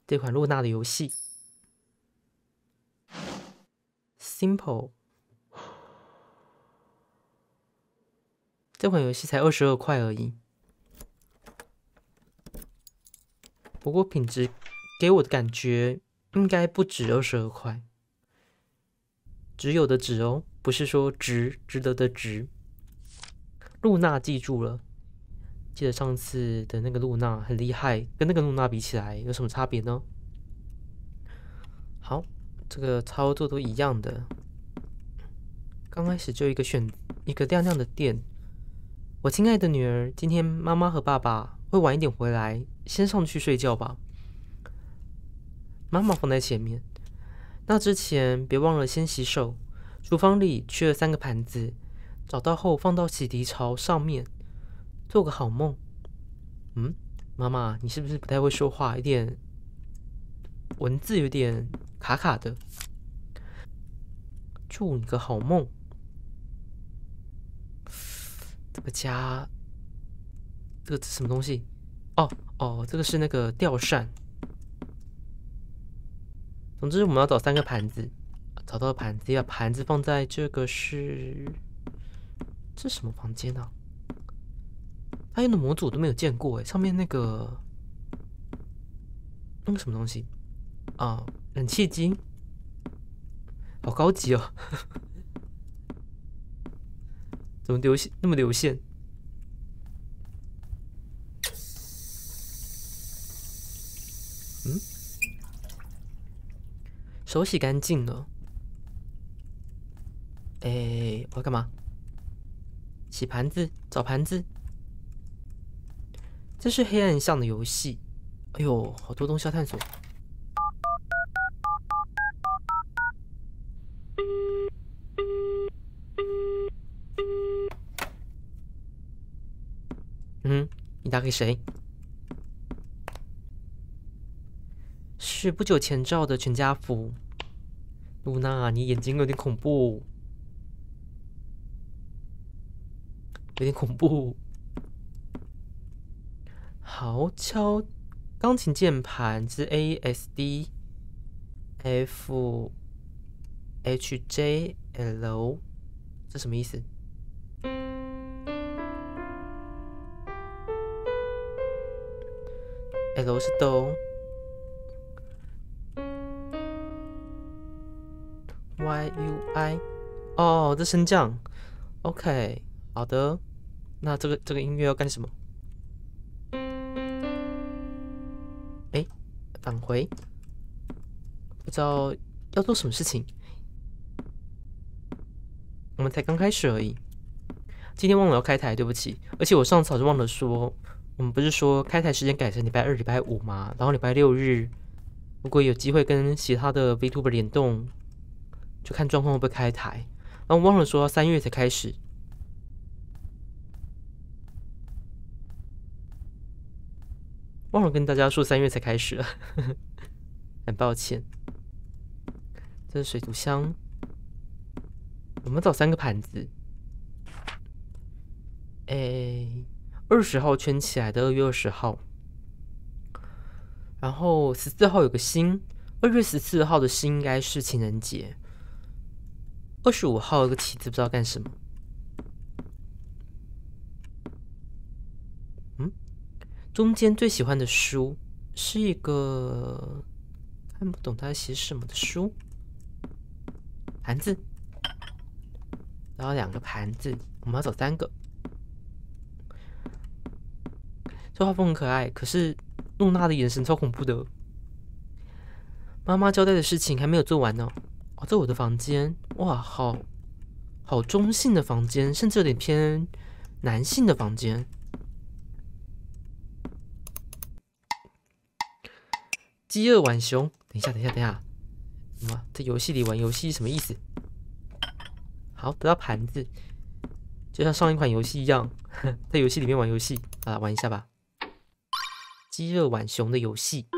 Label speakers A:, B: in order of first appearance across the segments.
A: 这款露娜的游戏。Simple， 这款游戏才22块而已，不过品质给我的感觉应该不止22块，只有的值哦，不是说值得的值。露娜记住了，记得上次的那个露娜很厉害，跟那个露娜比起来有什么差别呢？好，这个操作都一样的。刚开始就选一个亮亮的电。我亲爱的女儿，今天妈妈和爸爸会晚一点回来，先上去睡觉吧。妈妈放在前面。那之前别忘了先洗手。厨房里缺了3个盘子，找到后放到洗涤槽上面。做个好梦。妈妈，你是不是不太会说话？有点文字有点卡卡的。祝你个好梦。这个家，这个是什么东西？哦，这个是那个吊扇。总之，我们要找3个盘子，找到盘子，要盘子放在这个是，这是什么房间啊？他用的模组都没有见过哎，上面那个什么东西啊？冷气机，好高级哦！怎么那么流线？手洗干净了。我要干嘛？洗盘子，找盘子。这是黑暗巷的游戏。哎呦，好多东西要探索。你打给谁？是不久前照的全家福。露娜，你眼睛有点恐怖，有点恐怖。好，敲钢琴键盘是 A S D F H J L， 这什么意思？L 是哆 ，Y U I， 哦，这升降。OK， 好的。那这个音乐要干什么？返回，不知道要做什么事情。我们才刚开始而已。今天忘了要开台，对不起。而且我上次好像忘了说，我们不是说开台时间改成礼拜2、礼拜5吗？然后礼拜6日，如果有机会跟其他的 VTuber 联动，就看状况会不会开台。然后我忘了说3月才开始。忘了跟大家说3月才开始了，很抱歉。这是水族箱，我们找3个盘子。20号圈起来的，2月20号，然后14号有个星，2月14号的星应该是情人节。25号有个旗子，不知道干什么。中间最喜欢的书是一个看不懂他在写什么的书。盘子，然后2个盘子，我们要找3个。这画风很可爱，可是露娜的眼神超恐怖的。妈妈交代的事情还没有做完呢。这是我的房间，哇，好中性的房间，甚至有点偏男性的房间。饥饿浣熊，等一下，什么？在游戏里玩游戏什么意思？好，得到盘子，就像上一款游戏一样，在游戏里面玩游戏，玩一下吧。饥饿浣熊的游戏。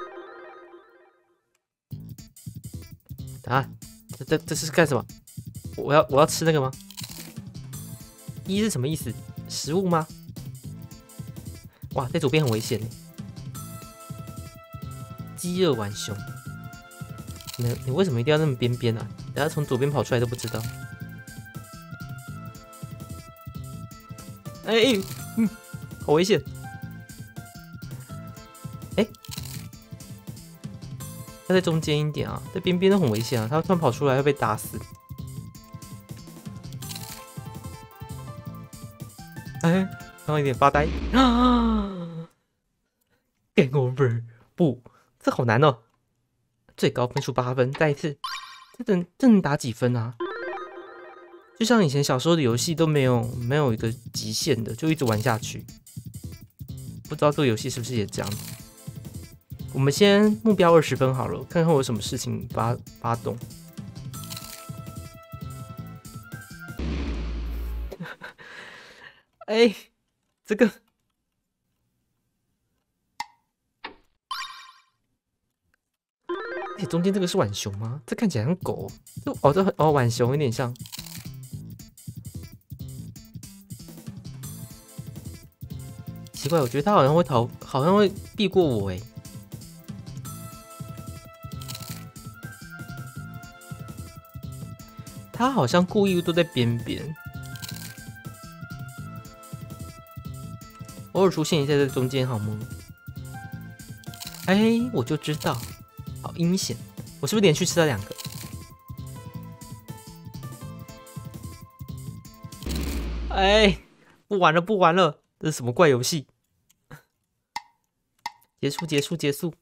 A: 这是干什么？我要吃那个吗？1是什么意思？食物吗？哇，在左边很危险。 饥饿浣熊。你为什么一定要那么边边啊？等下从左边跑出来都不知道。哎，好危险！哎，要在中间一点啊，在边边都很危险啊，他突然跑出来会被打死。哎，刚刚有点发呆啊 ！Game over！ 不，这好难哦。最高分数8分，再一次，这能打几分啊？就像以前小时候的游戏都没有一个极限的，就一直玩下去。不知道这个游戏是不是也这样子？我们先目标20分好了，看看我有什么事情发动。哎，这个。中间这个是浣熊吗？这看起来像狗。这浣熊有点像。奇怪，我觉得他好像会避过我哎。他好像故意都在边边，偶尔出现一下在中间好吗？哎，我就知道。好阴险！我是不是连续吃了2个？哎，不玩了！这是什么怪游戏？结束！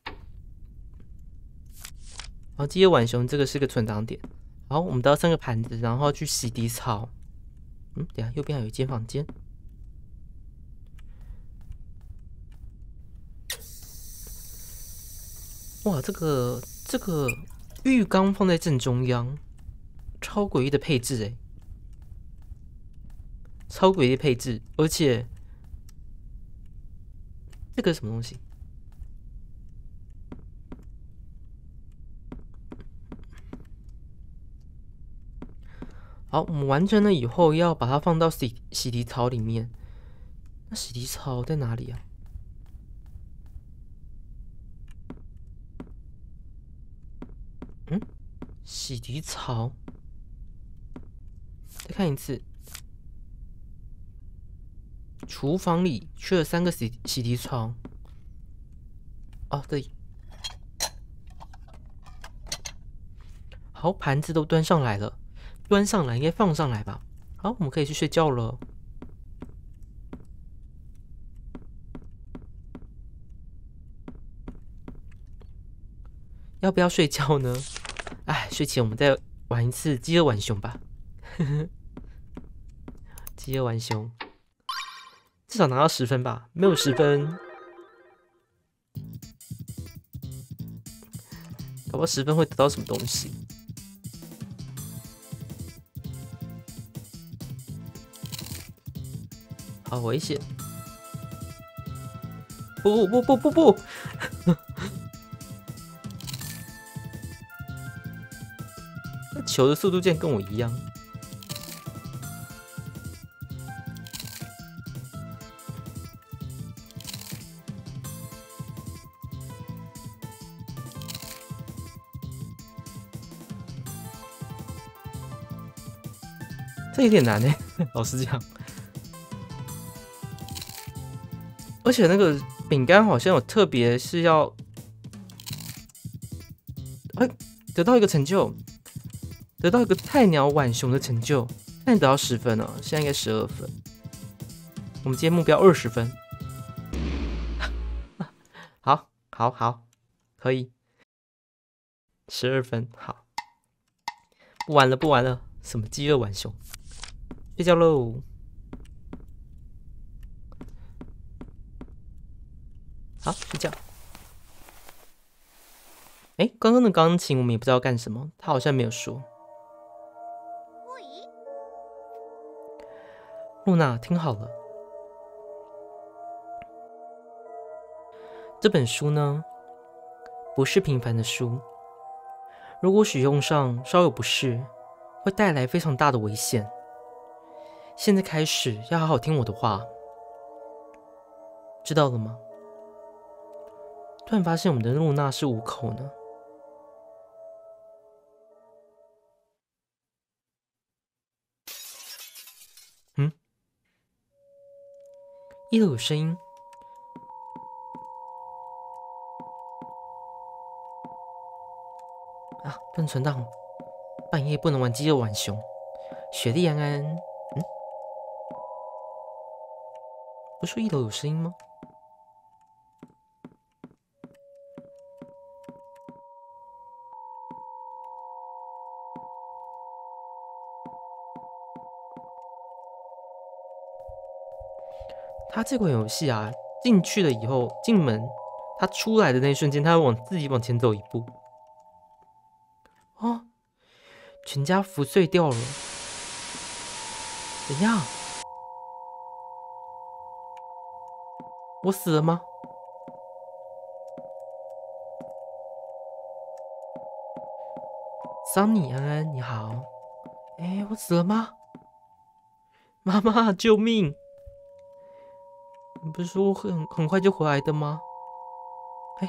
A: 好，饥饿浣熊这个是个存档点。好，我们得到3个盘子，然后去洗涤槽。等一下右边还有一间房间。哇，这个浴缸放在正中央，超诡异的配置哎，超诡异的配置，而且这个是什么东西？好，我们完成了以后要把它放到洗涤槽里面。那洗涤槽在哪里啊？洗涤槽，再看一次。厨房里缺了3个洗涤槽。哦，对。好，盘子都端上来了，端上来应该放上来吧。好，我们可以去睡觉了。要不要睡觉呢？哎，睡前我们再玩一次饥饿浣熊吧。饥饿浣熊，至少拿到10分吧。没有10分，搞不好10分会得到什么东西。好危险！不！球的速度竟然跟我一样。这有点难哎，老实讲。而且那个饼干好像有特别是要，得到一个成就，得到一个菜鸟浣熊的成就，那你得到10分了，现在应该12分。我们今天目标20分。好，可以，12分，好。不玩了，什么饥饿浣熊？睡觉喽。好，睡觉。哎，刚刚的钢琴我们也不知道干什么，他好像没有说。露娜，听好了，这本书呢，不是平凡的书。如果使用上稍有不适，会带来非常大的危险。现在开始要好好听我的话，知道了吗？ 突然发现我们的露娜是无口呢。一楼有声音。啊，不能存档，半夜不能玩肌肉浣熊。雪莉安安，不是说一楼有声音吗？他这款游戏啊，进去了以后，进门，他出来的那一瞬间，他会自己往前走一步。哦，全家福碎掉了，怎样？我死了吗？桑尼安安，你好。哎，我死了吗？妈妈，救命！你不是说很快就回来的吗？哎，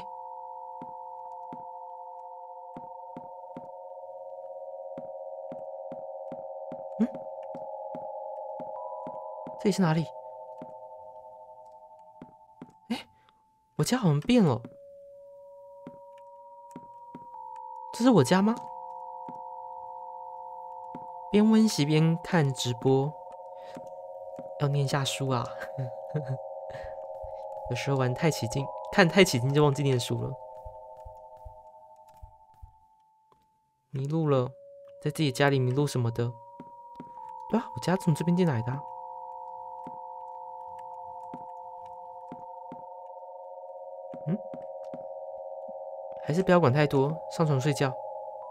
A: 这里是哪里？哎，我家好像变了。这是我家吗？边温习边看直播，要念下书啊。有时候玩太起劲，看太起劲就忘记念书了。迷路了，在自己家里迷路什么的。对啊，我家从这边进来的啊。还是不要管太多，上床睡觉。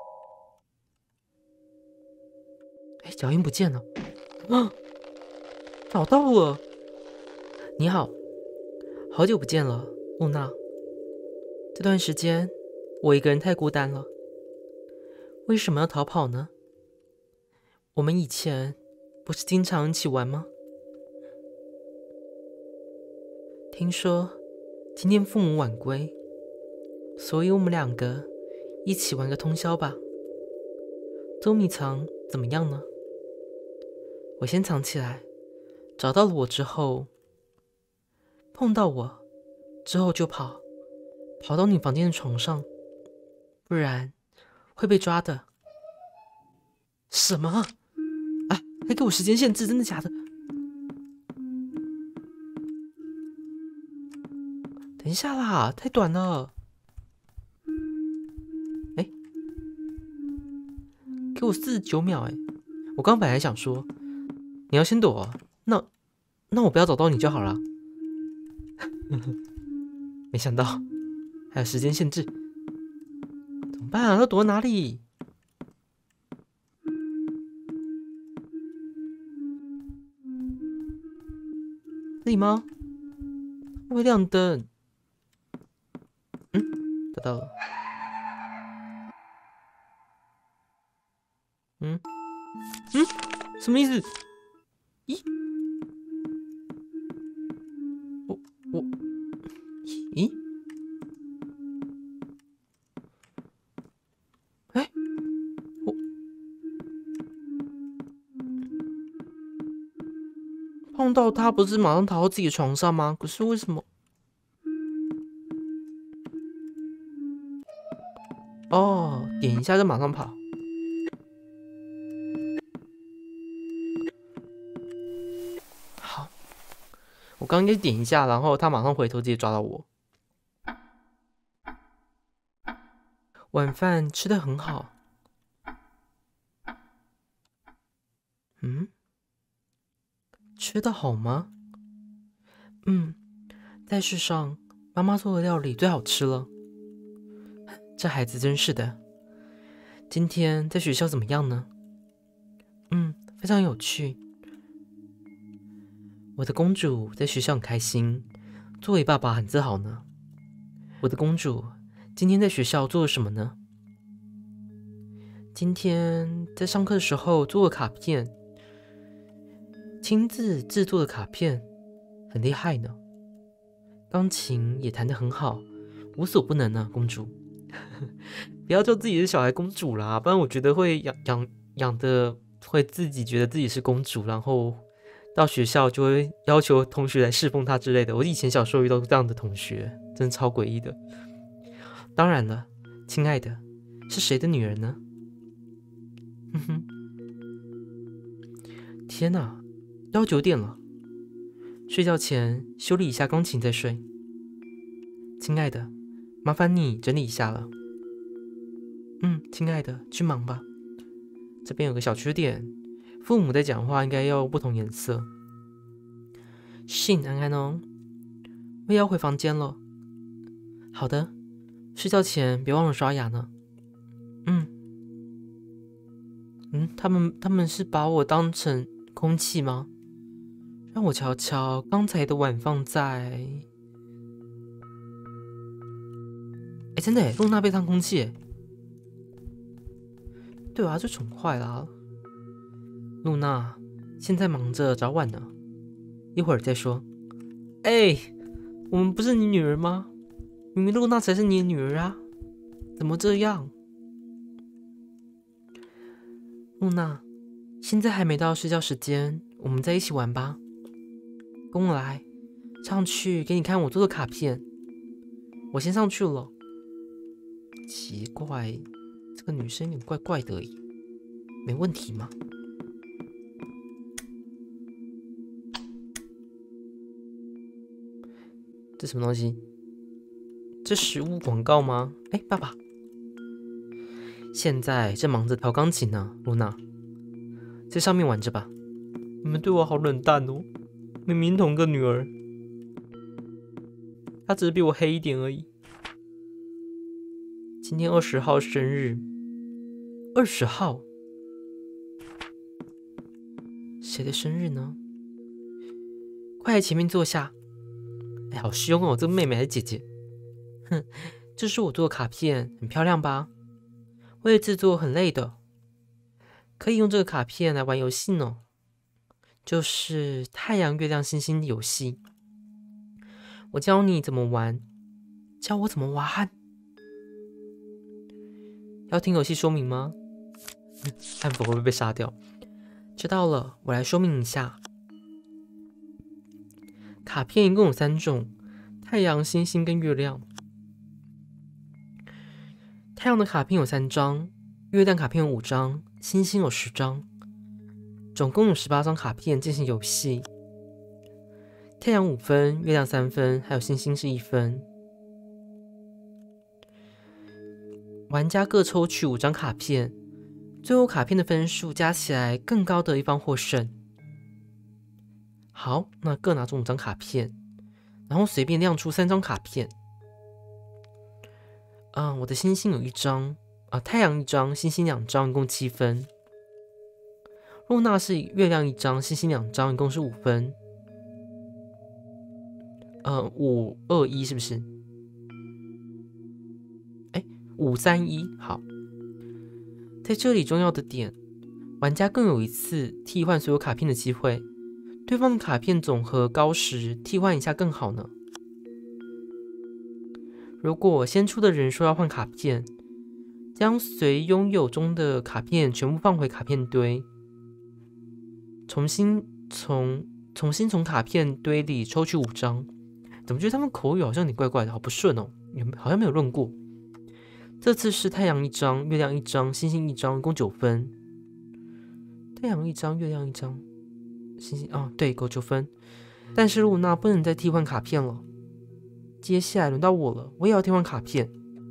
A: 哎，脚印不见了，啊，找到了！你好，好久不见了，露娜。这段时间我一个人太孤单了，为什么要逃跑呢？我们以前不是经常一起玩吗？听说今天父母晚归，所以我们两个一起玩个通宵吧。捉迷藏怎么样呢？我先藏起来，找到了我之后，碰到我之后就跑到你房间的床上，不然会被抓的。什么？啊，还给我时间限制，真的假的？等一下啦，太短了。哎，给我49秒哎！我刚本来想说你要先躲啊，那我不要找到你就好了。没想到还有时间限制，怎么办啊？要躲哪里？这里吗？会不会亮灯？找到了。什么意思？咦？我咦？哎，我碰到他不是马上逃到自己的床上吗？可是为什么？哦，点一下就马上跑。好，我刚刚点一下，然后他马上回头直接抓到我。晚饭吃得很好。吃得好吗？在世上妈妈做的料理最好吃了。这孩子真是的。今天在学校怎么样呢？非常有趣。我的公主在学校很开心，作为爸爸很自豪呢。我的公主今天在学校做了什么呢？今天在上课的时候做了卡片，亲自制作的卡片，很厉害呢。钢琴也弹得很好， 无所不能啊，公主。不要叫自己的小孩公主啦，不然我觉得会养的会自己觉得自己是公主，然后到学校就会要求同学来侍奉她之类的。我以前小时候遇到这样的同学，真的超诡异的。当然了，亲爱的，是谁的女儿呢？哼哼，天哪，要9点了，睡觉前修理一下钢琴再睡。亲爱的，麻烦你整理一下了。亲爱的，去忙吧。这边有个小缺点，父母在讲话应该要不同颜色。安安哦，我也要回房间了。好的，睡觉前别忘了刷牙呢。他们是把我当成空气吗？让我瞧瞧刚才的碗放在……真的耶，露娜被当空气耶。对啊，就宠坏了。露娜现在忙着找碗呢，一会儿再说。我们不是你女儿吗？明明露娜才是你的女儿啊，怎么这样？露娜，现在还没到睡觉时间，我们在一起玩吧。跟我来，上去给你看我做的卡片。我先上去了。奇怪，这个女生有点怪怪的耶，没问题吗？这什么东西？这食物广告吗？爸爸，现在正忙着调钢琴呢，露娜，在上面玩着吧。你们对我好冷淡哦，明明同个女儿，她只是比我黑一点而已。今天20号生日，20号，谁的生日呢？快来前面坐下。好凶哦，这个妹妹还是姐姐？哼，这是我做的卡片，很漂亮吧？为了制作很累的，可以用这个卡片来玩游戏呢，就是太阳、月亮、星星的游戏。我教你怎么玩，教我怎么玩。要听游戏说明吗？汉服会不会被杀掉？知道了，我来说明一下。卡片一共有3种：太阳、星星跟月亮。太阳的卡片有3张，月亮卡片有5张，星星有10张，总共有18张卡片进行游戏。太阳5分，月亮3分，还有星星是1分。玩家各抽取5张卡片，最后卡片的分数加起来更高的一方获胜。好，那各拿出5张卡片，然后随便亮出3张卡片。我的星星有1张，太阳1张，星星2张，一共7分。露娜是月亮1张，星星2张，一共是5分。5、2、1是不是？5、3、1，好。在这里重要的点，玩家更有一次替换所有卡片的机会。对方的卡片总和高时，替换一下更好呢。如果先出的人说要换卡片，将随拥有中的卡片全部放回卡片堆，重新从卡片堆里抽取5张。怎么觉得他们口语好像有点怪怪的，好不顺哦，好像没有论过。这次是太阳1张，月亮1张，星星1张，一共9分。太阳1张，月亮1张，星星对，够9分。但是露娜不能再替换卡片了。接下来轮到我了，我也要替换卡片。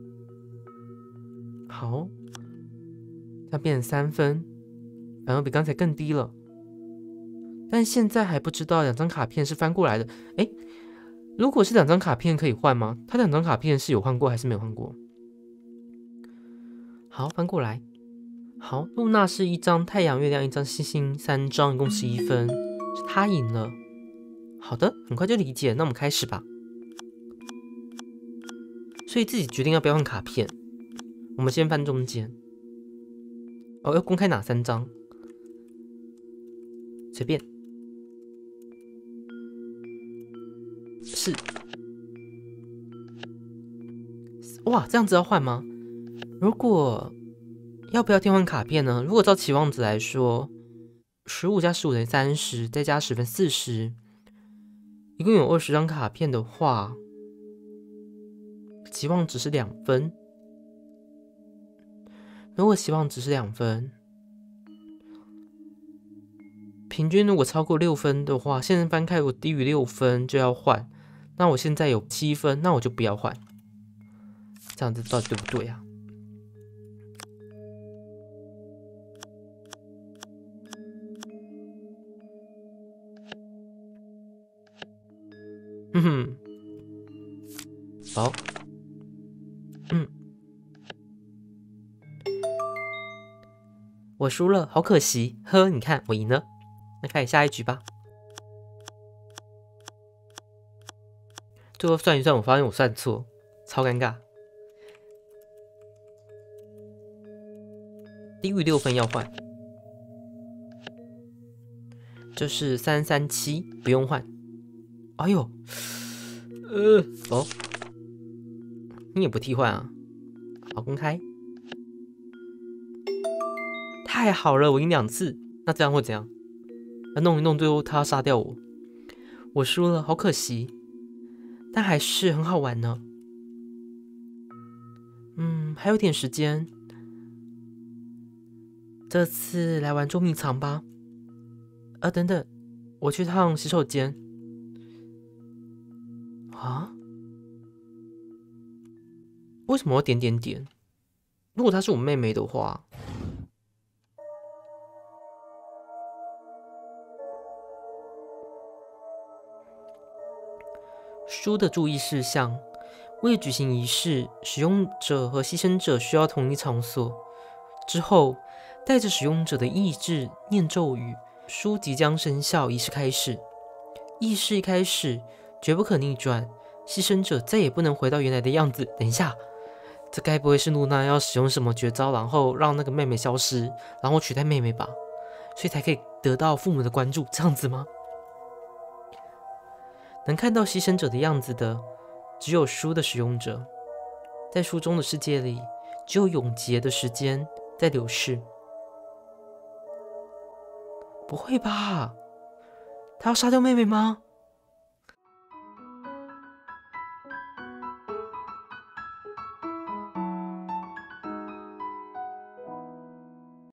A: 好，要变成3分，反而比刚才更低了。但现在还不知道2张卡片是翻过来的。如果是2张卡片可以换吗？他2张卡片是有换过还是没有换过？好，翻过来。好，露娜是1张太阳、月亮1张，星星3张，一共11分，是她赢了。好的，很快就理解，那我们开始吧。所以自己决定要不要换卡片。我们先翻中间。要公开哪3张？随便。是。 哇，这样子要换吗？如果要不要替换卡片呢？如果照期望值来说，15加15等于30，再加10分40，一共有20张卡片的话，期望值是2分。如果期望值是2分，平均如果超过6分的话，现在翻开我低于6分就要换。那我现在有7分，那我就不要换。这样子到底对不对啊？好，我输了，好可惜。呵，你看我赢了。那开始下一局吧。最后算一算，我发现我算错，超尴尬。低于6分要换，这是337，不用换。哎呦，你也不替换啊？好，公开。太好了，我赢2次。那这样会怎样？要弄一弄，最后他要杀掉我。我输了，好可惜。但还是很好玩呢。还有点时间。这次来玩捉迷藏吧。等等，我去趟洗手间。啊？为什么要点点点？如果她是我妹妹的话，书的注意事项：为举行仪式，使用者和牺牲者需要同一场所。之后，带着使用者的意志念咒语，书即将生效，仪式开始。仪式一开始，绝不可逆转，牺牲者再也不能回到原来的样子。等一下，这该不会是露娜要使用什么绝招，然后让那个妹妹消失，然后取代妹妹吧？所以才可以得到父母的关注，这样子吗？能看到牺牲者的样子的，只有书的使用者。在书中的世界里，只有永劫的时间在流逝。不会吧？他要杀掉妹妹吗？